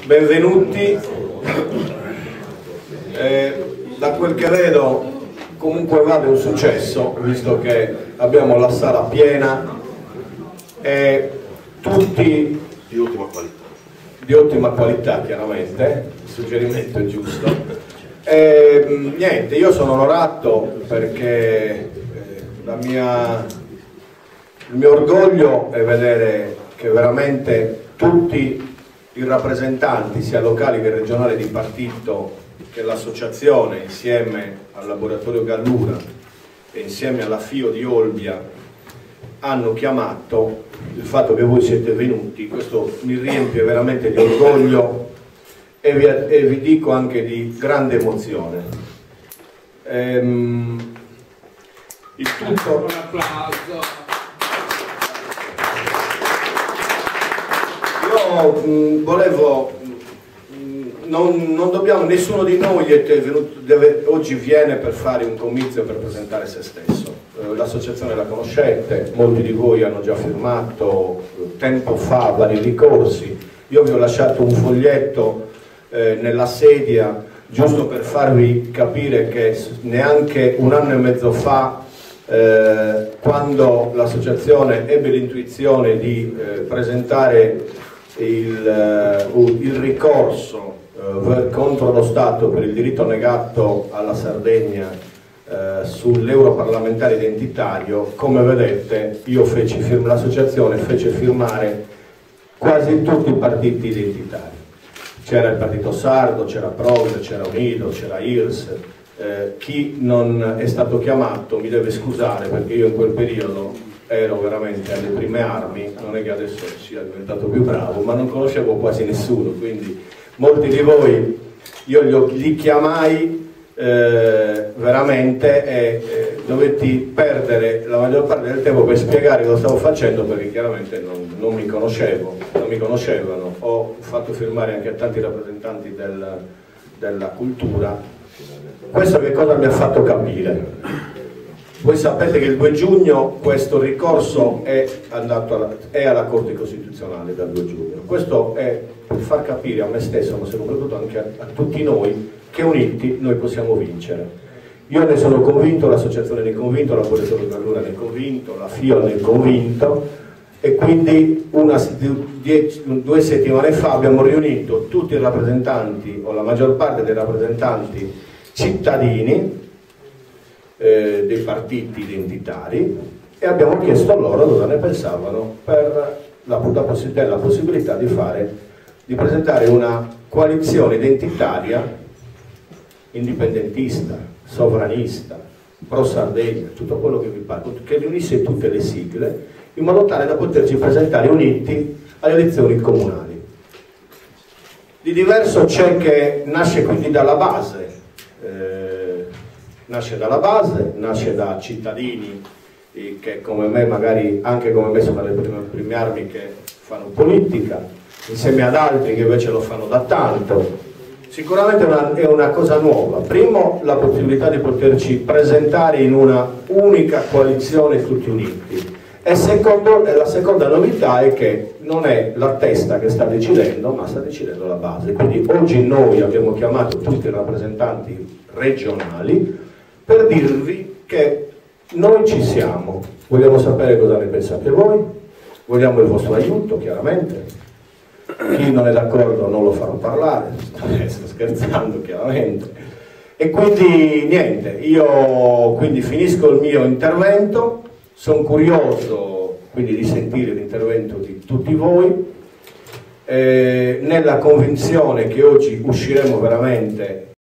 benvenuti. Da quel che vedo comunque vale un successo, visto che abbiamo la sala piena e tutti di ottima qualità, chiaramente, il suggerimento è giusto. Niente, io sono onorato perché il mio orgoglio è vedere che veramente tutti i rappresentanti, sia locali che regionali, di partito, che l'associazione insieme al laboratorio Gallura e insieme alla FIO di Olbia hanno chiamato. Il fatto che voi siete venuti, questo mi riempie veramente di orgoglio e vi dico anche di grande emozione. Il tutto... Un applauso. Io volevo, non dobbiamo, nessuno di noi oggi viene per fare un comizio per presentare se stesso. L'associazione la conoscete, molti di voi hanno già firmato tempo fa vari ricorsi. Io vi ho lasciato un foglietto nella sedia giusto per farvi capire che neanche un anno e mezzo fa, quando l'associazione ebbe l'intuizione di presentare il ricorso contro lo Stato per il diritto negato alla Sardegna sull'europarlamentare identitario, come vedete l'associazione fece firmare quasi tutti i partiti identitari. C'era il Partito Sardo, c'era Progre, c'era Unido, c'era IRS. Chi non è stato chiamato mi deve scusare, perché io in quel periodo ero veramente alle prime armi, non è che adesso sia diventato più bravo, ma non conoscevo quasi nessuno, quindi molti di voi io li chiamai veramente e dovetti perdere la maggior parte del tempo per spiegare cosa stavo facendo, perché chiaramente non mi conoscevano. Ho fatto firmare anche a tanti rappresentanti della cultura. Questo che cosa mi ha fatto capire? Voi sapete che il 2 giugno questo ricorso è alla Corte Costituzionale dal 2 giugno. Questo è per far capire a me stesso, ma soprattutto anche a tutti noi, che uniti noi possiamo vincere. Io ne sono convinto, l'associazione ne è convinto, la laboratorio Gallura ne è convinto, la FIO ne è convinto, e quindi 2 settimane fa abbiamo riunito tutti i rappresentanti, o la maggior parte dei rappresentanti cittadini dei partiti identitari, e abbiamo chiesto loro cosa ne pensavano per la possibilità di presentare una coalizione identitaria indipendentista, sovranista, pro Sardegna, tutto quello che vi pare, che riunisse tutte le sigle in modo tale da poterci presentare uniti alle elezioni comunali. Di diverso c'è che nasce quindi dalla base, nasce da cittadini che come me, magari anche come me, sono alle prime armi che fanno politica, insieme ad altri che invece lo fanno da tanto. Sicuramente è una cosa nuova. Primo, la possibilità di poterci presentare in una unica coalizione tutti uniti. E la seconda novità è che non è la testa che sta decidendo, ma sta decidendo la base. Quindi oggi noi abbiamo chiamato tutti i rappresentanti regionali per dirvi che noi ci siamo. Vogliamo sapere cosa ne pensate voi, vogliamo il vostro aiuto, chiaramente. Chi non è d'accordo non lo farò parlare, sto scherzando chiaramente. E quindi niente, io quindi finisco il mio intervento, sono curioso quindi di sentire l'intervento di tutti voi, nella convinzione che oggi usciremo veramente